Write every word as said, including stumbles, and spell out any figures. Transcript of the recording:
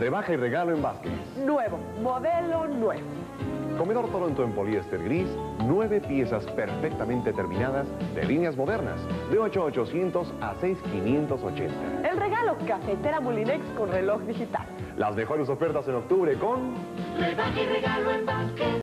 Rebaja y regalo en Vázquez. Nuevo, modelo nuevo. Comedor Toronto en poliéster gris, nueve piezas perfectamente terminadas de líneas modernas, de ocho mil ochocientos a seis mil quinientos ochenta. El regalo, cafetera Molinex con reloj digital. Las mejores ofertas en octubre con... Rebaja y regalo en Vázquez.